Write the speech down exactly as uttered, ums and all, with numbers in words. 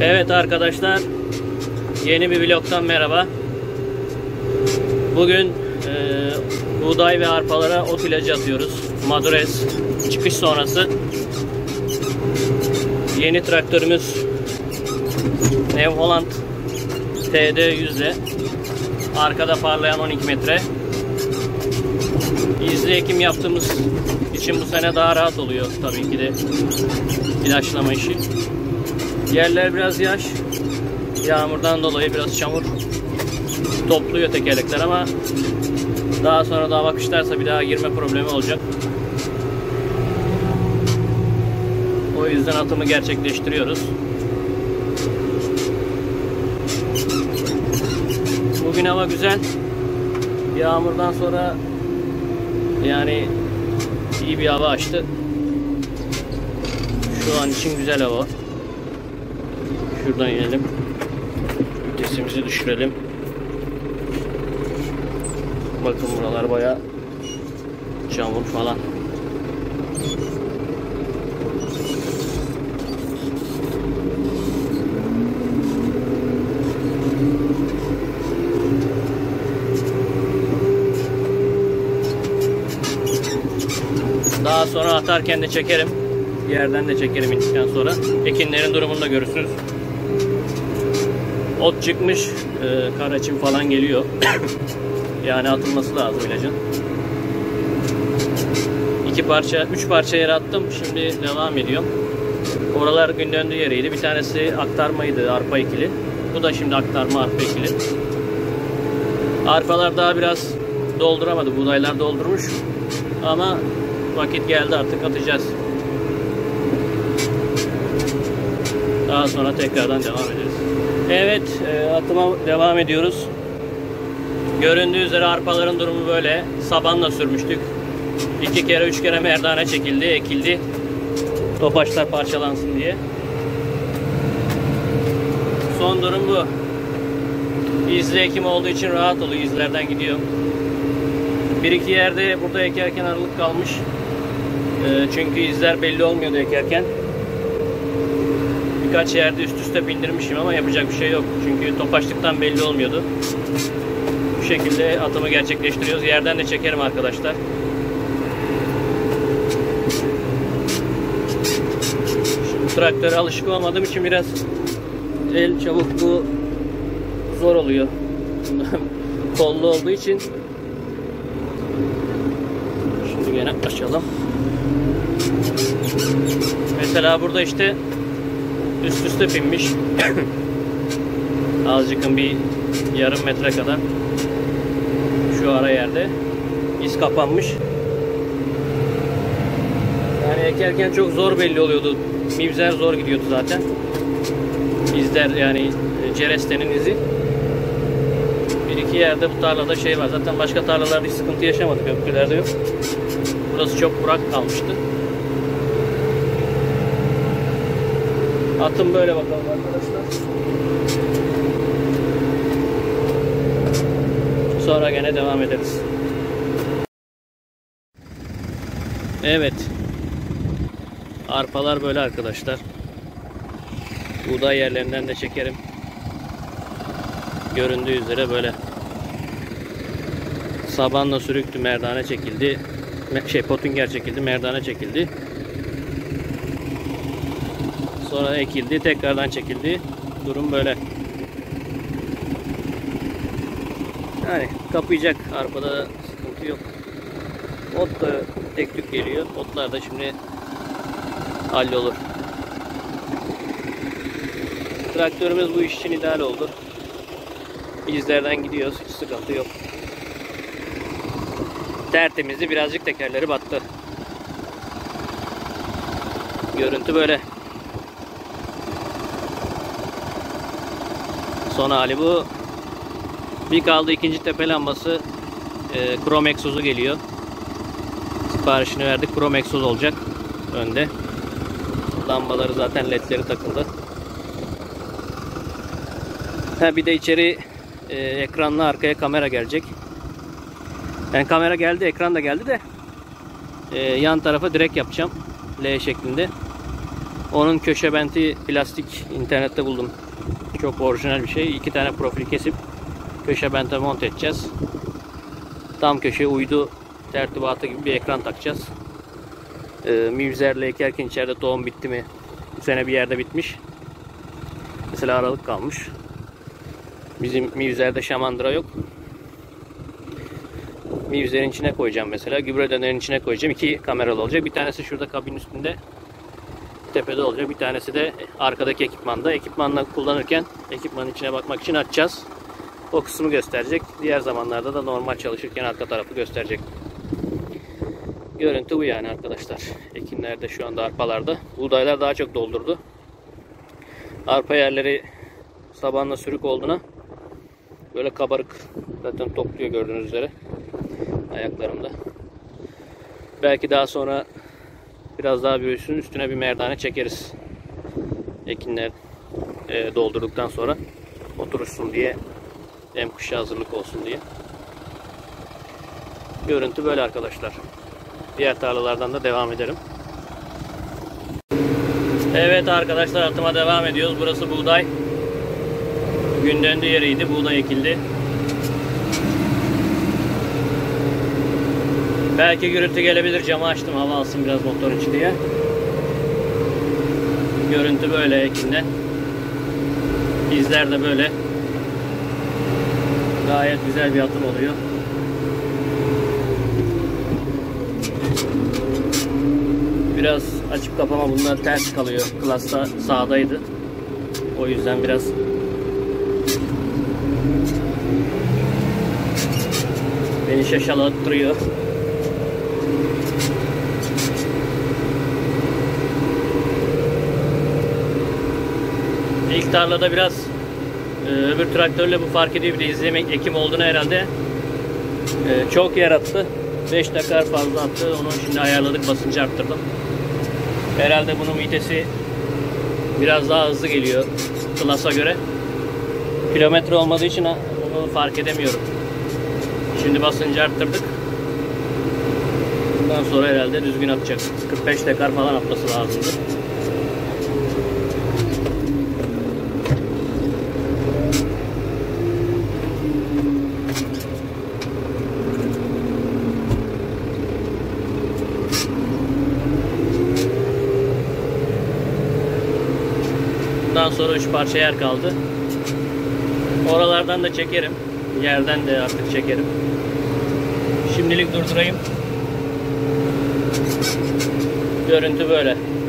Evet arkadaşlar, yeni bir vlogtan merhaba. Bugün e, buğday ve arpalara ot ilacı atıyoruz. Madures çıkış sonrası. Yeni traktörümüz New Holland T D yüzde. Arkada parlayan on iki metre. İzli ekim yaptığımız için bu sene daha rahat oluyor tabii ki de ilaçlama işi. Yerler biraz yaş. Yağmurdan dolayı biraz çamur topluyor tekerlekler ama daha sonra daha bakışlarsa bir daha girme problemi olacak. O yüzden atımı gerçekleştiriyoruz. Bugün hava güzel. Yağmurdan sonra yani iyi bir hava açtı. Şu an için güzel hava. Şuradan inelim. Vitesimizi düşürelim. Bakın buralar bayağı çamur falan. Daha sonra atarken de çekerim. Yerden de çekerim indikten sonra. Ekinlerin durumunu da görürsünüz. Ot çıkmış, e, karaçim falan geliyor. Yani atılması lazım ilacın. İki parça, üç parça yere attım. Şimdi devam ediyorum. Oralar gün döndüğü yeriydi. Bir tanesi aktarmaydı, arpa ikili. Bu da şimdi aktarma arpa ikili. Arpalar daha biraz dolduramadı. Buğdaylar doldurmuş. Ama vakit geldi, artık atacağız. Daha sonra tekrardan devam ederiz. Evet, e, atıma devam ediyoruz. Göründüğü üzere arpaların durumu böyle. Sabanla sürmüştük. İki kere, üç kere merdane çekildi, ekildi. Topaçlar parçalansın diye. Son durum bu. İzli ekim olduğu için rahat oluyor. İzlerden gidiyor. Bir iki yerde burada ekerken aralık kalmış. E, çünkü izler belli olmuyordu ekerken. Birkaç yerde üst üste bindirmişim ama yapacak bir şey yok. Çünkü topaçlıktan belli olmuyordu. Bu şekilde atımı gerçekleştiriyoruz. Yerden de çekerim arkadaşlar. Şimdi traktöre alışık olmadığım için biraz el çabukluğu zor oluyor. Kollu olduğu için. Şimdi gene açalım. Mesela burada işte üst üste binmiş. Azıcık bir yarım metre kadar. Şu ara yerde iz kapanmış. Yani ekerken çok zor belli oluyordu. Mibzer zor gidiyordu zaten. İzler yani cerestenin izi. Bir iki yerde bu tarlada şey var. Zaten başka tarlalarda hiç sıkıntı yaşamadık. Öbürlerde yok. Burası çok kurak kalmıştı. Atım böyle bakalım arkadaşlar. Sonra gene devam ederiz. Evet. Arpalar böyle arkadaşlar. Buğday yerlerinden de çekerim. Göründüğü üzere böyle. Sabanla sürüktü, merdane çekildi. Şey potinger çekildi, merdane çekildi. Sonra ekildi, tekrardan çekildi. Durum böyle. Yani kapayacak, arpada sıkıntı yok. Ot da tek tük geliyor. Otlar da şimdi hallolur. Traktörümüz bu iş için ideal oldu. İzlerden gidiyoruz, hiç sıkıntı yok. Tertemizdi, birazcık tekerleri battı. Görüntü böyle. Son hali bu. Bir kaldı, ikinci tepe lambası. E, krom egzozu geliyor. Siparişini verdik. Krom egzoz olacak önde. Lambaları zaten ledleri takıldı. Ha, bir de içeri e, ekranla arkaya kamera gelecek. Yani kamera geldi, ekran da geldi de e, yan tarafa direkt yapacağım. L şeklinde. Onun köşe benti plastik, internette buldum. Çok orijinal bir şey. İki tane profil kesip köşe bente monte edeceğiz. Tam köşeye uydu tertibatı gibi bir ekran takacağız. Ee, mivzerle ekerken içeride tohum bitti mi? Bu sene bir yerde bitmiş. Mesela aralık kalmış. Bizim mivzerde şamandıra yok. Mivzerin içine koyacağım mesela. Gübre dönerin içine koyacağım. İki kameralı olacak. Bir tanesi şurada kabin üstünde, tepede olacak. Bir tanesi de arkadaki ekipmanda. Ekipmanla kullanırken ekipmanın içine bakmak için açacağız. O kısmı gösterecek. Diğer zamanlarda da normal çalışırken arka tarafı gösterecek. Görüntü bu yani arkadaşlar. Ekinler de şu anda arpalarda. Buğdaylar daha çok doldurdu. Arpa yerleri sabanla sürük olduğuna böyle kabarık. Zaten topluyor gördüğünüz üzere. Ayaklarımda. Belki daha sonra biraz daha büyüsün, üstüne bir merdane çekeriz. Ekinler e, doldurduktan sonra oturursun diye, hem kışa hazırlık olsun diye. Görüntü böyle arkadaşlar. Diğer tarlalardan da devam edelim. Evet arkadaşlar, atıma devam ediyoruz. Burası buğday. Gün döndü yeriydi. Buğday ekildi. Belki gürültü gelebilir. Camı açtım, hava alsın biraz motorun içi diye. Görüntü böyle ekinde. İzler de böyle. Gayet güzel bir atım oluyor. Biraz açıp kapama bunlar ters kalıyor. Klasta sağdaydı. O yüzden biraz beni şaşalattırıyor. İlk tarlada biraz e, öbür traktörle bu fark ediyor. Bir de izlemek ekim olduğunu herhalde e, çok yer attı. beş dakika fazla attı. Onu şimdi ayarladık, basıncı arttırdım. Herhalde bunun vitesi biraz daha hızlı geliyor klasa göre. Kilometre olmadığı için onu fark edemiyorum. Şimdi basıncı arttırdık. Bundan sonra herhalde düzgün atacak. kırk beş dekar falan atması lazımdı. Bundan sonra üç parça yer kaldı. Oralardan da çekerim. Yerden de artık çekerim. Şimdilik durdurayım. Görüntü böyle.